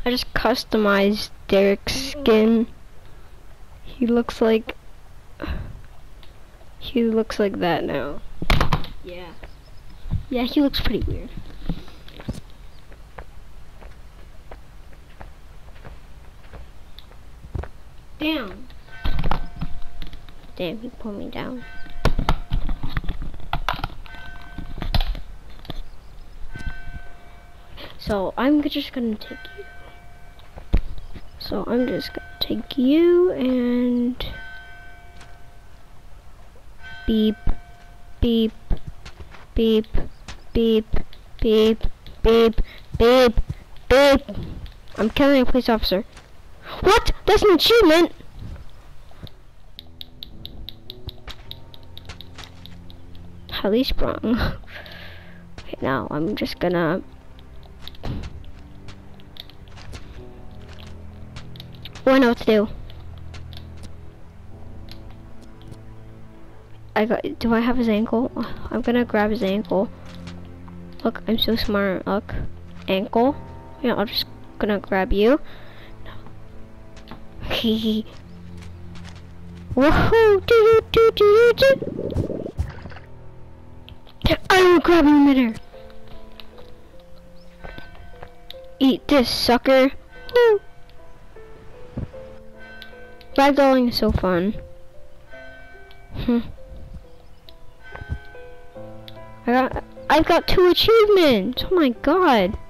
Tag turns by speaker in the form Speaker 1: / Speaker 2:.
Speaker 1: I just customized Derek's skin. He looks like that now. Yeah. Yeah, he looks pretty weird. Damn. Damn, he pulled me down. So I'm just gonna take you. So I'm just gonna take you and beep, beep, beep, beep, beep, beep, beep, beep. I'm killing a police officer. What? That's an achievement! Highly sprung. Okay, now I'm just gonna I know what to do. Do I have his ankle? I'm gonna grab his ankle. Look, I'm so smart. Look, ankle. Yeah, I'm just gonna grab you. Hehe. Woohoo! Do. I will grab him in midair. Eat this, sucker. Woo! Ragdolling is so fun. I've got 2 achievements. Oh my god.